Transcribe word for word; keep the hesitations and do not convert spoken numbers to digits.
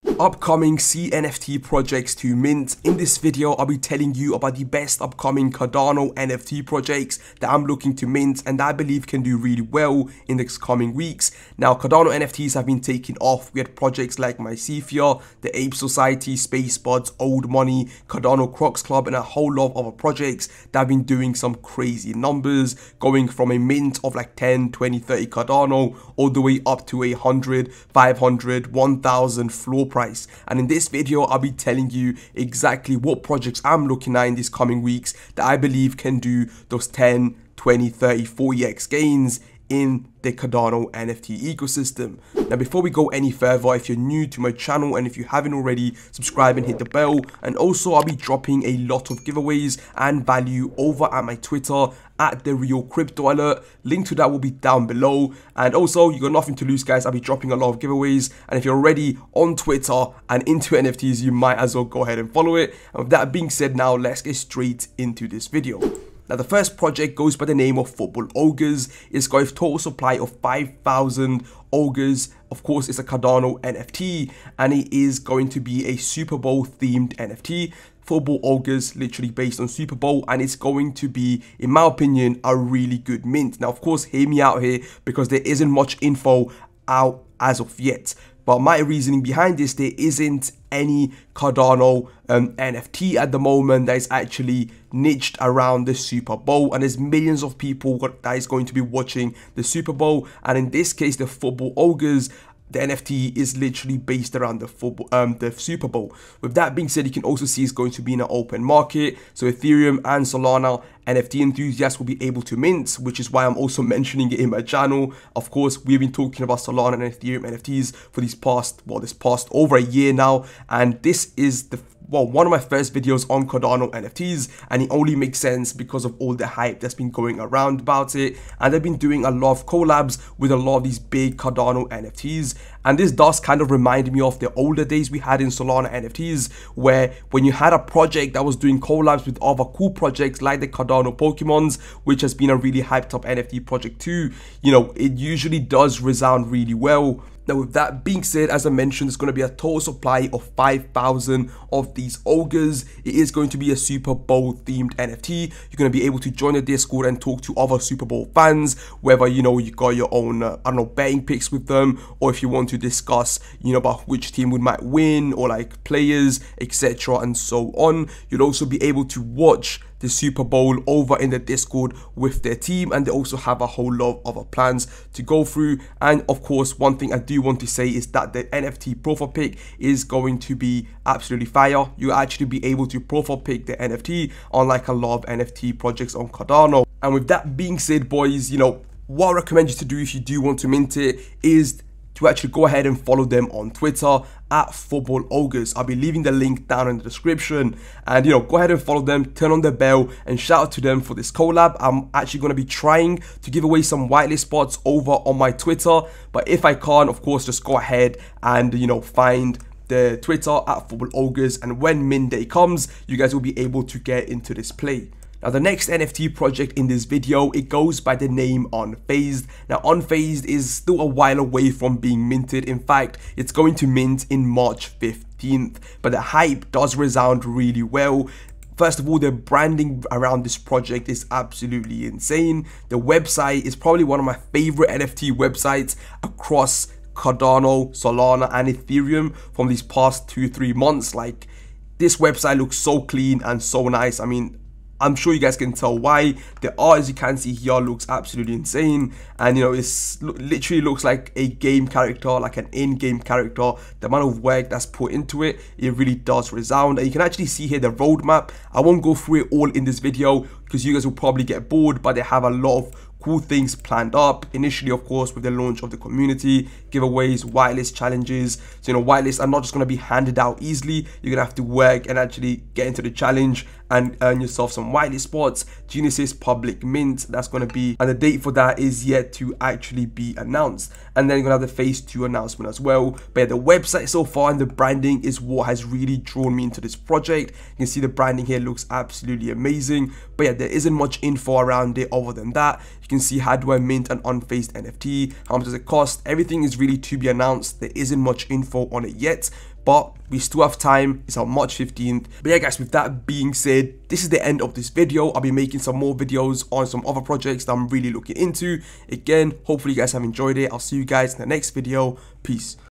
Upcoming C N F T projects to mint. In this video, I'll be telling you about the best upcoming Cardano N F T projects that I'm looking to mint and that I believe can do really well in the coming weeks. Now, Cardano N F Ts have been taking off. We had projects like MyCephia, the Ape Society, Space Buds, Old Money, Cardano Crocs Club, and a whole lot of other projects that have been doing some crazy numbers, going from a mint of like ten, twenty, thirty Cardano all the way up to a one hundred, five hundred, one thousand floor price. And in this video, I'll be telling you exactly what projects I'm looking at in these coming weeks that I believe can do those ten, twenty, thirty, forty X gains in the Cardano N F T ecosystem. Now, before we go any further, if you're new to my channel and if you haven't already, subscribe and hit the bell. And also, I'll be dropping a lot of giveaways and value over at my Twitter at the Real Crypto Alert. Link to that will be down below. And also, you got nothing to lose, guys. I'll be dropping a lot of giveaways. And if you're already on Twitter and into N F Ts, you might as well go ahead and follow it. And with that being said, now let's get straight into this video. Now, the first project goes by the name of Football Ogres. It's got a total supply of five thousand Ogres. Of course, it's a Cardano N F T, and it is going to be a Super Bowl themed N F T. Football Ogres, literally based on Super Bowl, and it's going to be, in my opinion, a really good mint. Now, of course, hear me out here because there isn't much info out as of yet. But my reasoning behind this, there isn't any Cardano um, N F T at the moment that is actually niched around the Super Bowl, and there's millions of people that is going to be watching the Super Bowl. And in this case, the Football Ogres, the N F T is literally based around the football, um, the Super Bowl. With that being said, you can also see it's going to be in an open market. So Ethereum and Solana N F T enthusiasts will be able to mint, which is why I'm also mentioning it in my channel. Of course, we've been talking about Solana and Ethereum N F Ts for these past, well, this past over a year now. And this is the well, one of my first videos on Cardano N F Ts, and it only makes sense because of all the hype that's been going around about it. And they've been doing a lot of collabs with a lot of these big Cardano N F Ts. And this does kind of remind me of the older days we had in Solana N F Ts, where when you had a project that was doing collabs with other cool projects like the Cardano Pokemons, which has been a really hyped up N F T project too, you know, it usually does resound really well. Now, with that being said, as I mentioned, there's going to be a total supply of five thousand of these Ogres. It is going to be a Super Bowl themed N F T. You're going to be able to join the Discord and talk to other Super Bowl fans, whether, you know, you got your own, uh, I don't know, betting picks with them, or if you want to discuss, you know, about which team would might win, or like players, et cetera, and so on. You'll also be able to watch the Super Bowl over in the Discord with their team, and they also have a whole lot of other plans to go through. And of course, one thing I do want to say is that the N F T profile pick is going to be absolutely fire. You actually be able to profile pick the N F T, unlike a lot of N F T projects on Cardano. And with that being said, boys, you know, what I recommend you to do if you do want to mint it is to actually go ahead and follow them on Twitter at Football Ogres. I'll be leaving the link down in the description, and you know, go ahead and follow them, turn on the bell, and shout out to them for this collab. I'm actually going to be trying to give away some whitelist spots over on my Twitter, but if I can't, of course, just go ahead and, you know, find the Twitter at Football Ogres, and when mint day comes, you guys will be able to get into this play. Now, the next N F T project in this video, it goes by the name Unfazed. Now, Unfazed is still a while away from being minted. In fact, it's going to mint in March fifteenth, but the hype does resound really well. First of all, the branding around this project is absolutely insane. The website is probably one of my favorite N F T websites across Cardano, Solana, and Ethereum from these past two, three months. Like, this website looks so clean and so nice. I mean, I'm sure you guys can tell why. The art, as you can see here, looks absolutely insane, and you know, it's literally looks like a game character, like an in-game character. The amount of work that's put into it, it really does resound. And you can actually see here the roadmap. I won't go through it all in this video because you guys will probably get bored, but they have a lot of cool things planned up. Initially, of course, with the launch of the community, giveaways, whitelist challenges. So, you know, whitelists are not just going to be handed out easily. You're going to have to work and actually get into the challenge and earn yourself some whitelist spots. Genesis public mint, that's going to be, and the date for that is yet to actually be announced. And then you're going to have the phase two announcement as well. But yeah, the website so far and the branding is what has really drawn me into this project. You can see the branding here looks absolutely amazing. But yeah, there isn't much info around it other than that. You can see, how do I mint an unfazed N F T? How much does it cost? Everything is really to be announced. There isn't much info on it yet. but we still have time. It's on March fifteenth. But yeah guys, with that being said, this is the end of this video. I'll be making some more videos on some other projects that I'm really looking into. Again, hopefully you guys have enjoyed it. I'll see you guys in the next video. Peace.